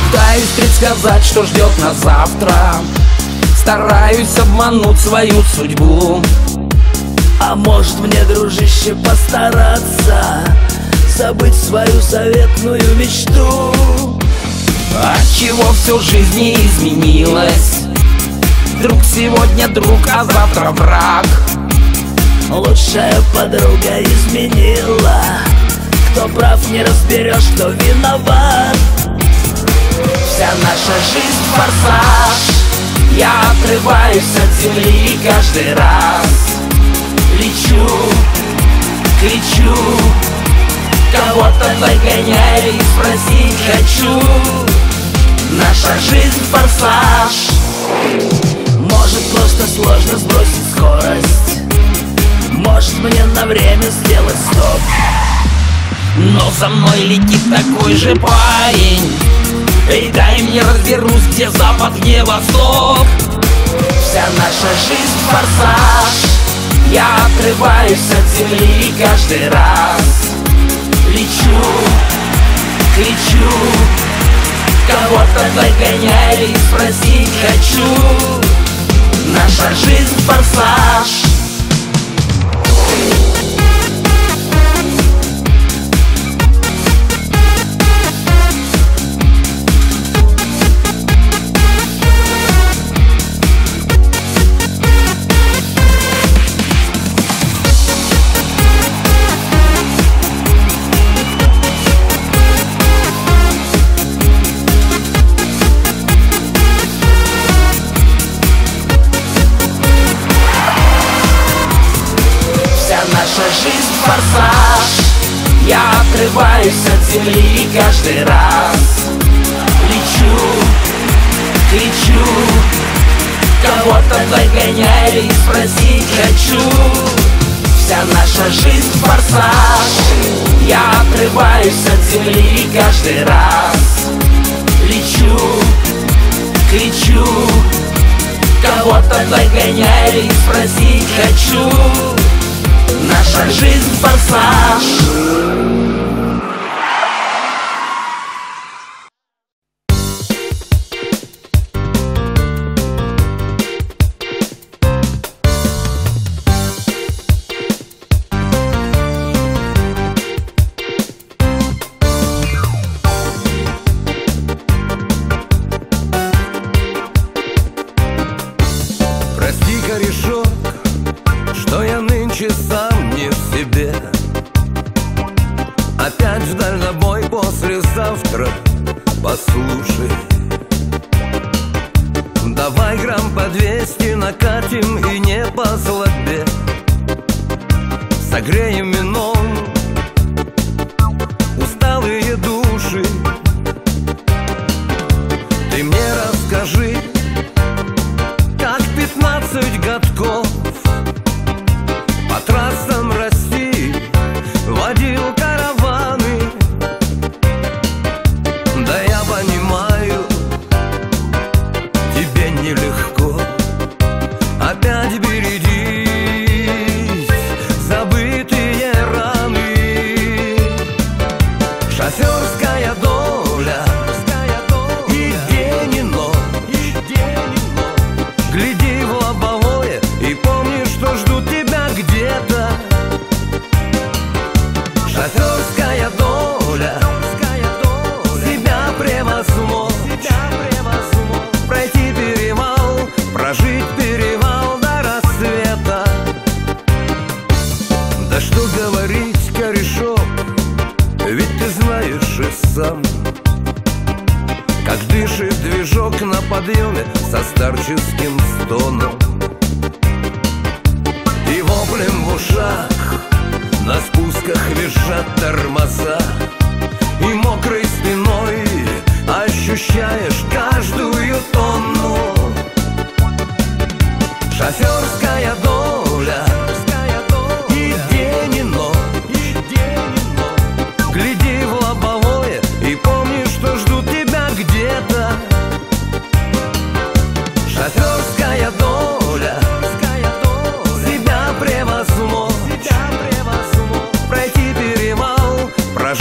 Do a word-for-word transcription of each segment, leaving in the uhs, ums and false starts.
Пытаюсь предсказать, что ждет нас завтра. Стараюсь обмануть свою судьбу. А может мне, дружище, постараться забыть свою заветную мечту? Отчего все в жизни изменилось? Друг сегодня друг, а завтра враг. Лучшая подруга изменила. Кто прав, не разберешь, кто виноват. Вся наша жизнь форсаж. Я отрываюсь от земли каждый раз. Лечу, кричу, кого-то догоняю и спросить хочу. Наша жизнь форсаж. Может, просто сложно сбросить скорость. Может, мне на время сделать стоп. Но за мной летит такой же парень. Эй, дай мне разберусь, где запад, где восток. Вся наша жизнь форсаж. Я отрываюсь от земли каждый раз. Лечу, кричу, кого-то догоняю и спросить хочу. Наша жизнь форсаж. Наша жизнь форсаж. Я отрываюсь от земли каждый раз. Лечу, кричу, кого-то догоняю и спросить хочу. Вся наша жизнь форсаж. Я отрываюсь от земли каждый раз. Лечу, кричу, кого-то догоняю и спросить хочу. Наша жизнь форсаж. Прости, корешок, что я нынче сам не в себе. Опять в дальнобой послезавтра. Послушай, давай грамм по двести накатим и не по злобе. Согреем вином усталые души. Ты мне расскажи, как пятнадцать годков по трассам России водил караваны. Да я понимаю, тебе нелегко. Опять берегись, забытые раны. Шоферская доля и день и ночь. Гляди в лобовое и помни, что ждут тебя где-то. Шоферская доля себя превозмог. Пройти перевал, прожить перевал до рассвета. Да что говорить, корешок, ведь ты знаешь и сам, как дышит движок на подъеме со старческим стоном. И воплем в ушах на спусках визжат тормоза. И мокрой спиной ощущаешь каждую тонну. Шоферская доля и день и ночь. Гляди в лобовое и помни, что ждут тебя где-то. Шоферская доля себя превозмог. Пройти перевал, прожить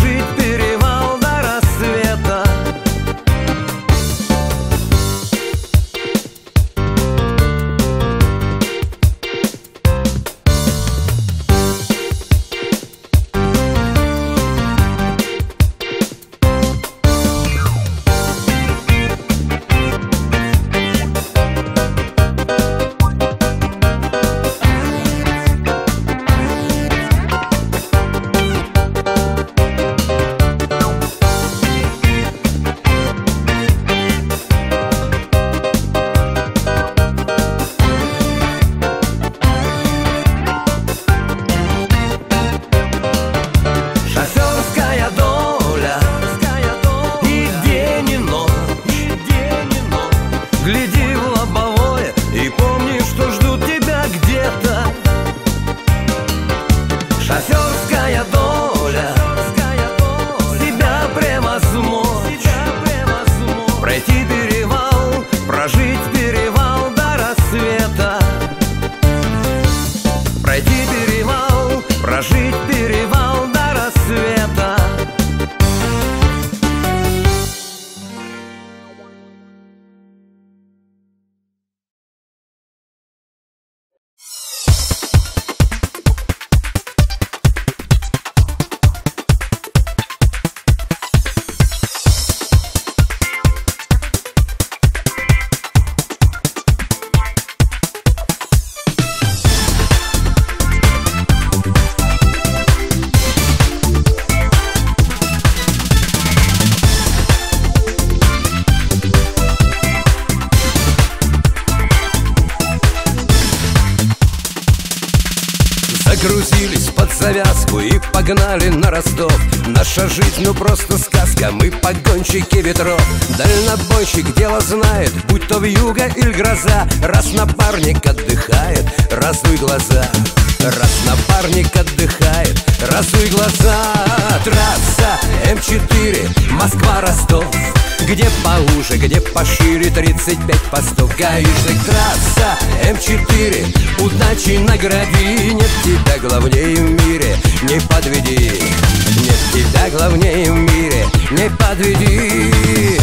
завязку и погнали на Ростов. Наша жизнь, ну просто сказка, мы погонщики ветров. Дальнобойщик дело знает, будь то вьюга или гроза. Раз напарник отдыхает, разуй глаза. Раз напарник отдыхает, разуй глаза. Трасса эм четыре, Москва-Ростов. Где поуже, где пошире, тридцать пять постов. Гаишник, трасса эм четыре, удачи награди. Нет тебя главнее в мире, не подведи. Нет тебя главнее в мире, не подведи.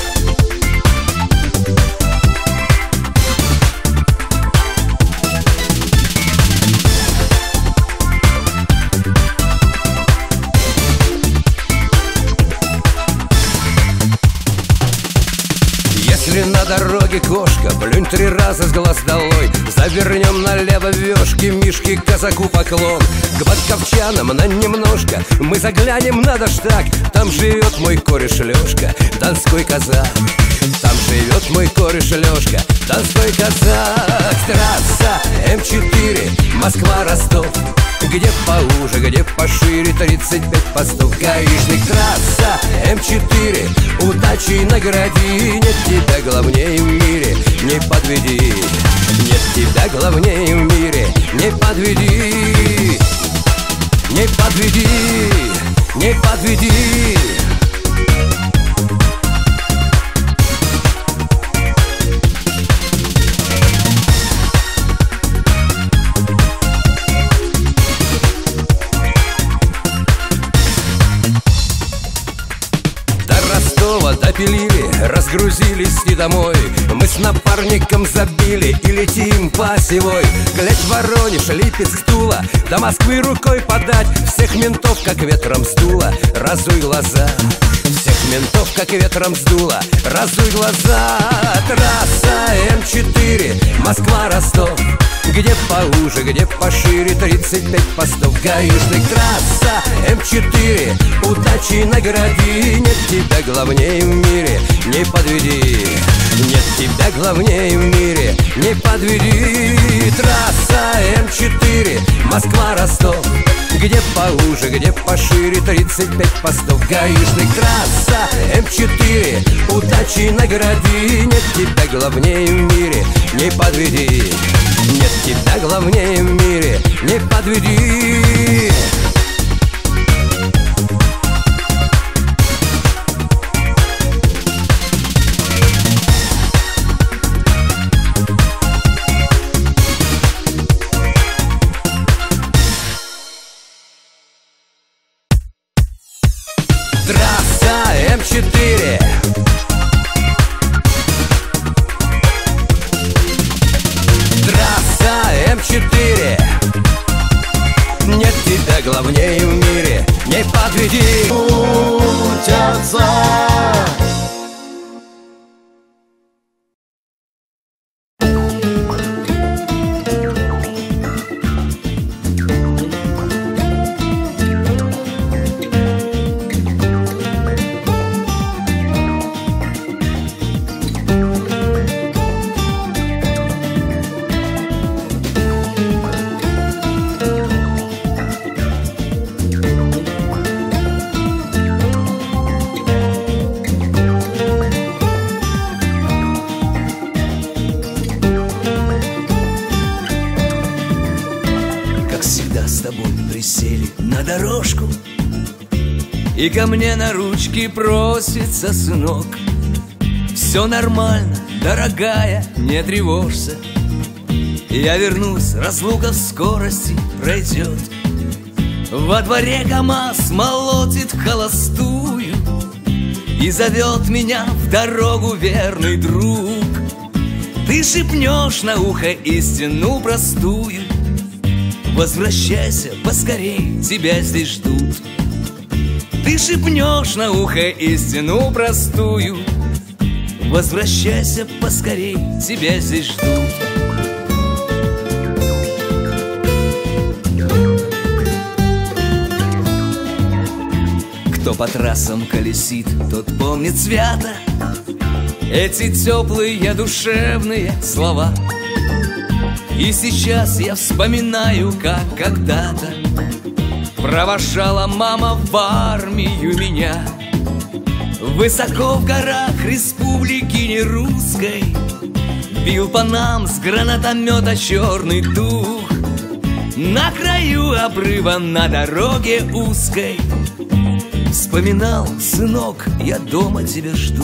Если на дороге кошка, плюнь три раза с глаз долой. Завернем налево вешки, Мишке казаку поклон. К батковчанам на немножко мы заглянем на Доштаг. Там живет мой кореш Лешка, донской казак. Там живет мой кореш Лешка, донской казак. Трасса эм четыре, Москва-Ростов. Где поуже, где пошире, тридцать пять постов. Гаишник, трасса эм четыре, удачи награди. Нет тебя главнее в мире, не подведи. Нет тебя главнее в мире, не подведи. Не подведи, не подведи. Допилили, разгрузились и домой. Мы с напарником забили и летим по осевой. Глядь, Воронеж, Липецк, Тула, до Москвы рукой подать. Всех ментов как ветром сдуло, разуй глаза. Всех ментов как ветром сдуло, разуй глаза. Трасса эм четыре, Москва-Ростов. Где поуже, где пошире, тридцать пять постов. Гаишник, трасса эм четыре, удачи награди. Нет тебя главнее в мире, не подведи. Нет тебя главнее в мире, не подведи. Трасса эм четыре, Москва-Ростов. Где поуже, где пошире, тридцать пять постов. Гаишник, трасса эм четыре, удачи награди. Нет тебя главнее в мире, не подведи. Нет тебя главнее в мире, не подведи. Трасса эм четыре. Трасса эм четыре. Нет тебя главнее в мире, не подведи. Путь отца. И ко мне на ручки просится сынок. Все нормально, дорогая, не тревожься. Я вернусь, разлука в скорости пройдет. Во дворе КамАЗ молотит в холостую и зовет меня в дорогу верный друг. Ты шепнешь на ухо истину простую: возвращайся поскорей, тебя здесь ждут. Ты шепнешь на ухо истину простую: возвращайся поскорей, тебя здесь ждут. Кто по трассам колесит, тот помнит свято эти теплые душевные слова. И сейчас я вспоминаю, как когда-то Провожала мама в армию меня. Высоко в горах республики нерусской бил по нам с гранатомета черный дух. На краю обрыва на дороге узкой вспоминал: сынок, я дома тебя жду.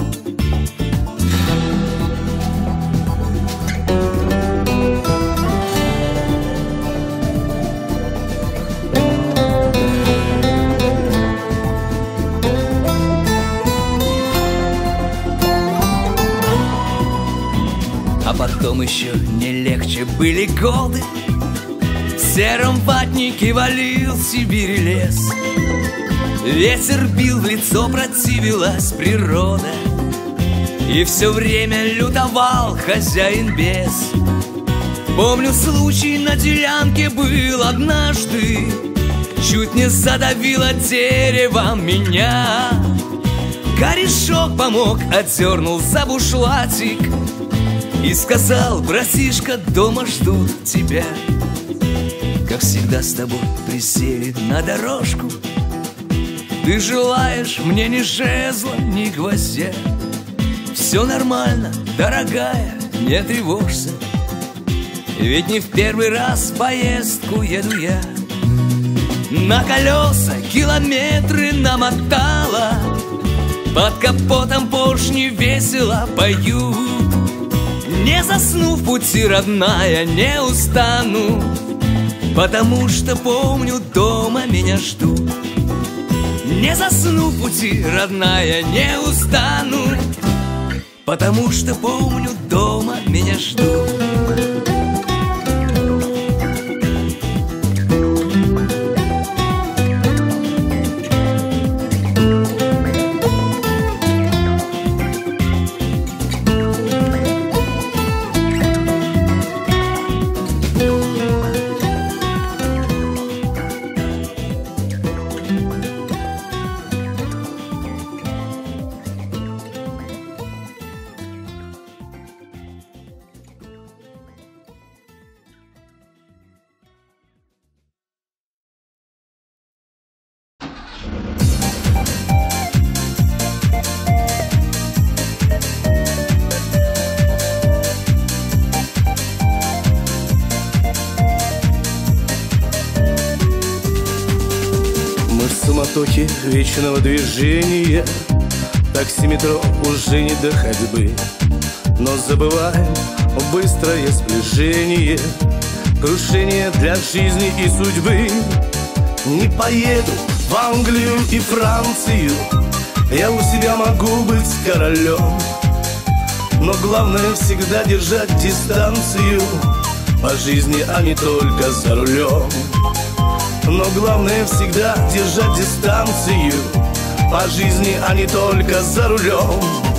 А потом еще не легче были годы. В сером ватнике валил Сибирь лес. Ветер бил в лицо, противилась природа, и все время лютовал хозяин бес. Помню, случай на делянке был однажды. Чуть не задавило деревом меня. Корешок помог, отдернул за бушлатик и сказал: братишка, дома ждут тебя. Как всегда с тобой присели на дорожку. Ты желаешь мне ни жезла, ни гвоздя. Все нормально, дорогая, не тревожься, ведь не в первый раз в поездку еду я. На колеса километры намотала, под капотом поршни весело поют. Не засну в пути, родная, не устану, потому что помню, дома меня ждут. Не засну в пути, родная, не устану, потому что помню, дома меня ждут. Суматохи вечного движения, таксиметро уже не до ходьбы, но забываем быстрое сближение, крушение для жизни и судьбы. Не поеду в Англию и Францию, я у себя могу быть королем, но главное всегда держать дистанцию по жизни, а не только за рулем. Но главное всегда держать дистанцию по жизни, а не только за рулем.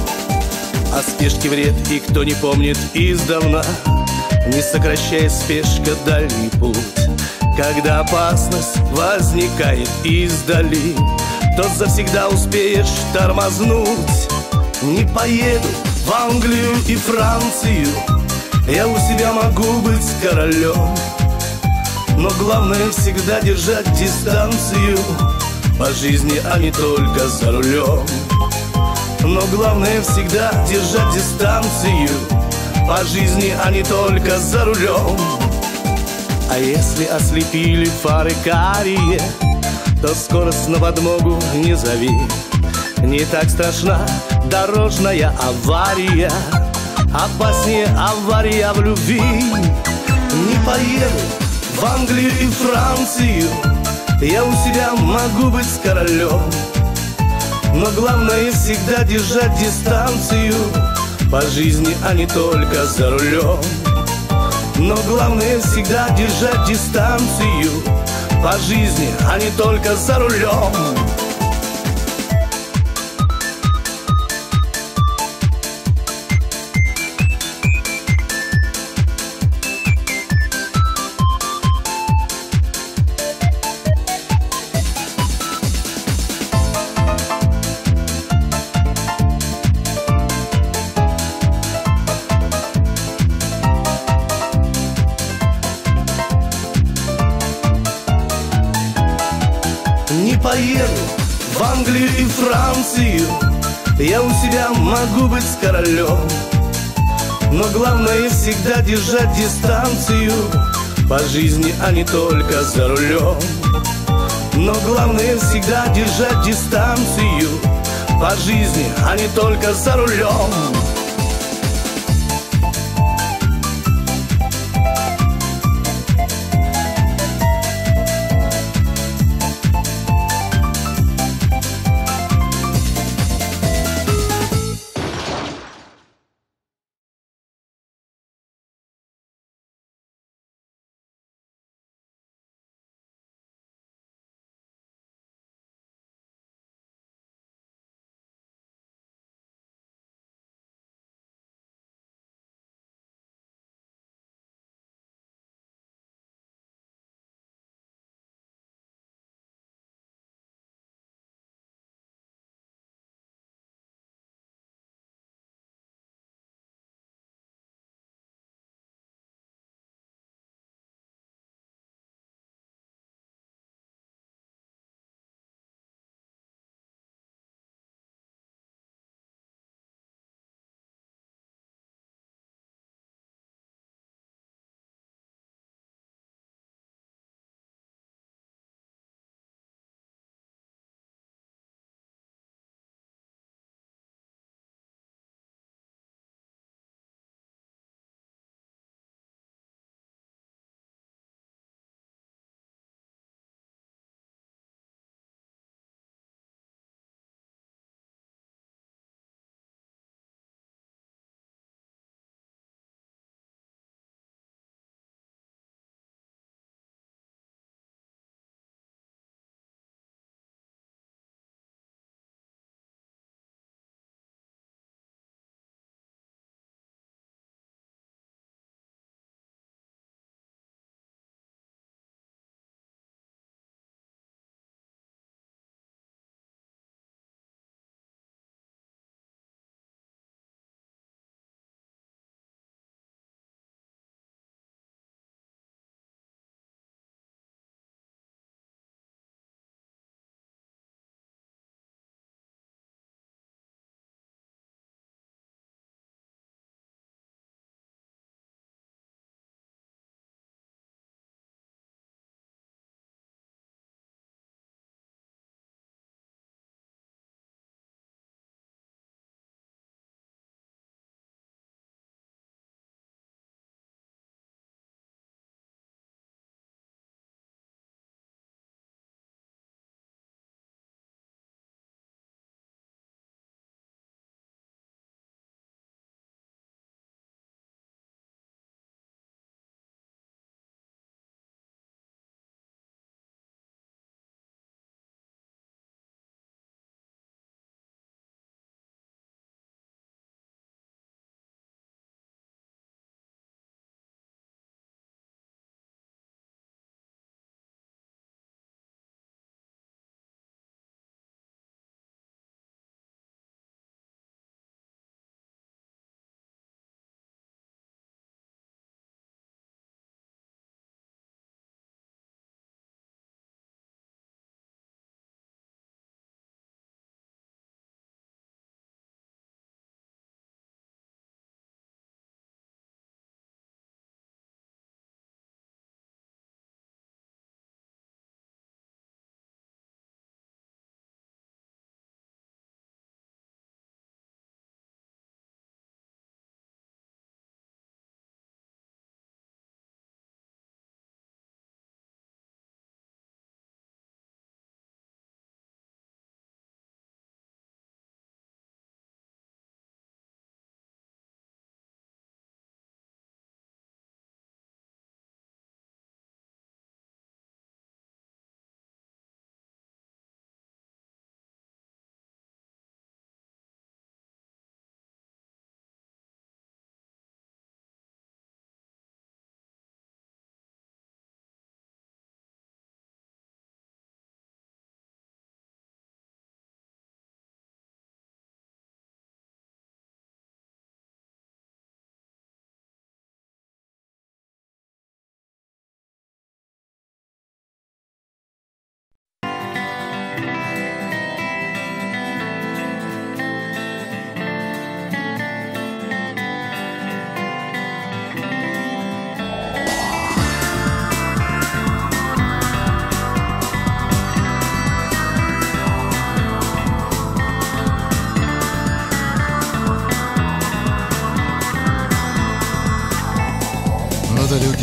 О спешке вред и кто не помнит издавна, не сокращая спешка дальний путь. Когда опасность возникает издали, то завсегда успеешь тормознуть. Не поеду в Англию и Францию, я у себя могу быть королем, но главное всегда держать дистанцию по жизни, а не только за рулем. Но главное всегда держать дистанцию по жизни, а не только за рулем. А если ослепили фары карие, то скорость на подмогу не зови. Не так страшна дорожная авария, опаснее авария в любви. Не поеду в Англию и Францию, я у себя могу быть королем, но главное всегда держать дистанцию по жизни, а не только за рулем. Но главное всегда держать дистанцию по жизни, а не только за рулем. В Англию и Францию я у себя могу быть с королем, но главное всегда держать дистанцию по жизни, а не только за рулем. Но главное всегда держать дистанцию по жизни, а не только за рулем.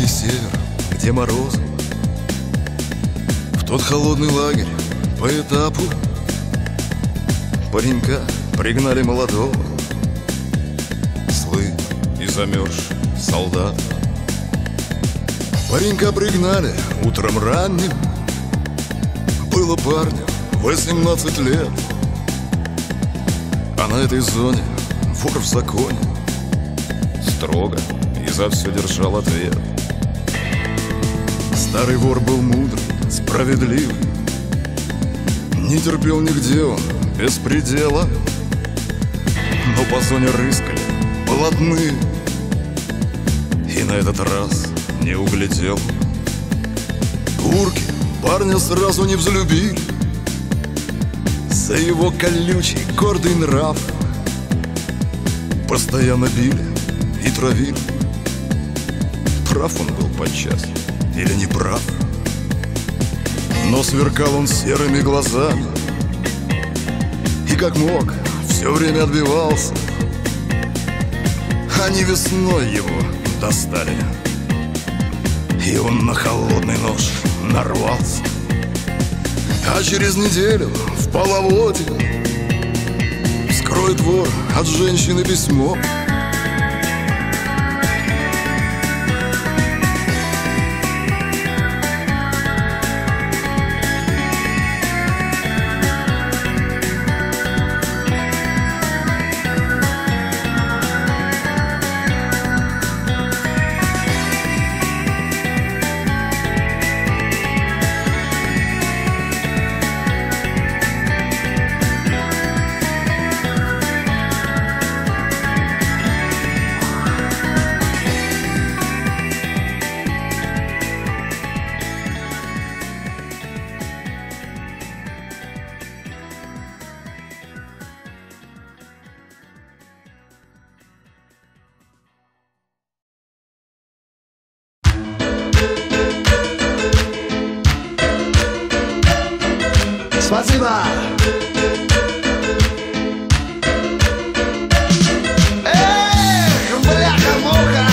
далекий север, где морозы. В тот холодный лагерь по этапу паренька пригнали молодого, злый и замерзший солдат. Паренька пригнали утром ранним, было парню восемнадцать лет. А на этой зоне вор в законе строго и за все держал ответ. Старый вор был мудрый, справедливый, не терпел нигде он беспредела. Но по зоне рыскали блатные, и на этот раз не углядел. Урки парня сразу не взлюбили за его колючий гордый нрав. Постоянно били и травили. Прав он был подчас или не прав, но сверкал он серыми глазами и как мог все время отбивался. Они весной его достали, и он на холодный нож нарвался. А через неделю в половоде вскроет вор от женщины письмо. Спасибо! Эх, бляха-муха!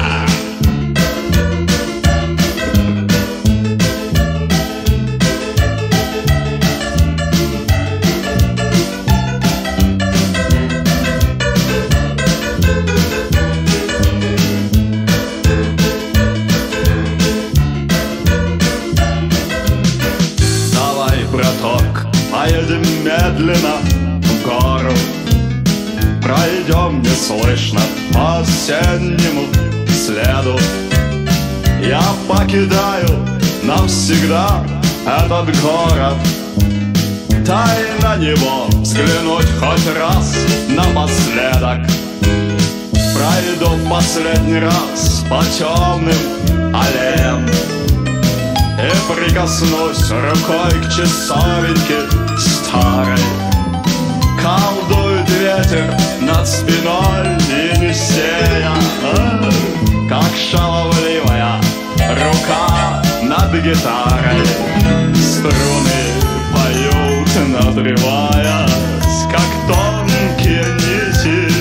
Поедем медленно в гору, пройдем неслышно по осеннему следу. Я покидаю навсегда этот город, дай на него взглянуть хоть раз напоследок. Пройду в последний раз по темным аллеям и прикоснусь рукой к часовеньке старой. Колдует ветер над спиной Енисея, как шаловливая рука над гитарой. Струны поют, надрываясь, как тонкие нити.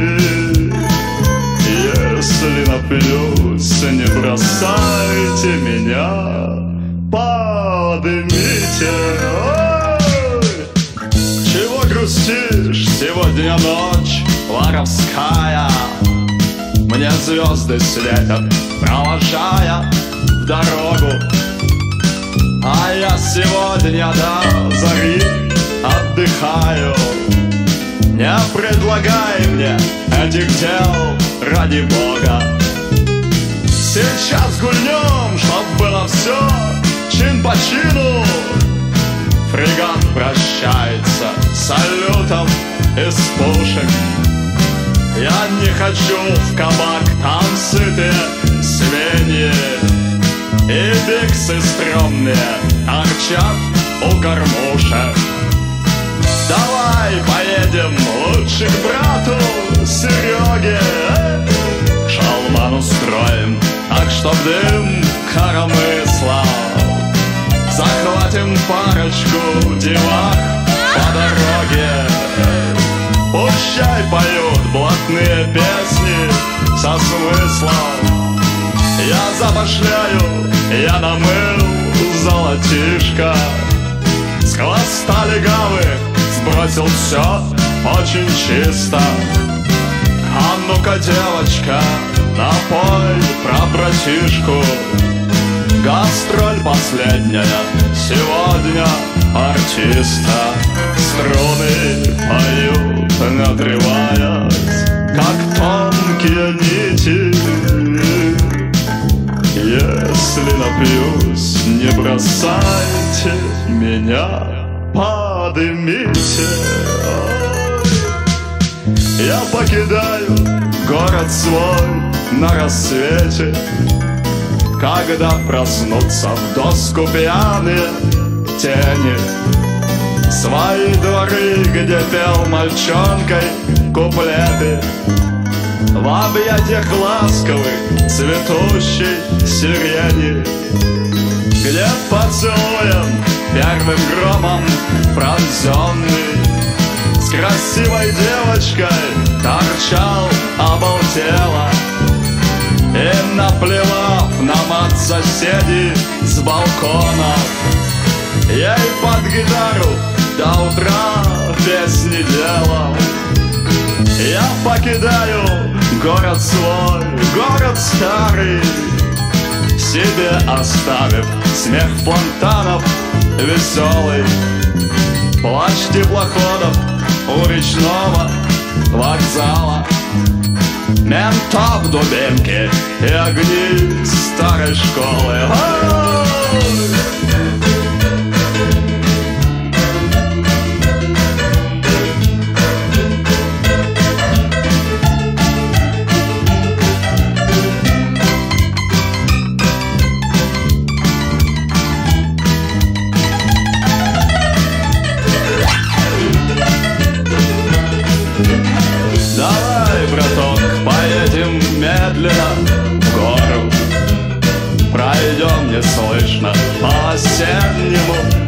Если напьюсь, не бросайте меня, поднимите. Ой! Чего грустишь? Сегодня ночь воровская. Мне звезды светят, провожая в дорогу. А я сегодня до зари отдыхаю. Не предлагай мне этих дел, ради Бога. Сейчас гульнем, чтоб было все чин по чину. Фрегат прощается с салютом из пушек. Я не хочу в кабак, там сытые свиньи и биксы стрёмные торчат у кормушек. Давай поедем лучше к брату Сереге, шалман устроим так, чтоб дым коромысла. Захватим парочку девак по дороге. Пущай поют блатные песни со смыслом. Я забашляю, я намыл золотишко. С хвоста легавы сбросил все очень чисто. А ну-ка, девочка, напой про братишку. Гастроль последняя, сегодня артиста. Струны поют, надрываясь, как тонкие нити. Если напьюсь, не бросайте меня, подымите. Я покидаю город свой на рассвете, когда проснутся в доску пьяные тени. Свои дворы, где пел мальчонкой куплеты, в объятиях ласковых цветущей сирени, где поцелуем первым громом пронзенный с красивой девочкой торчал обалдело. И наплевав на мат соседей с балкона, ей под гитару до утра песни делал. Я покидаю город свой, город старый, себе оставив смех фонтанов веселый, плач теплоходов у речного вокзала, ментов дубинки и огни старой школы. Ой! Давай, браток, поедем медленно в гору, пройдем неслышно по осеннему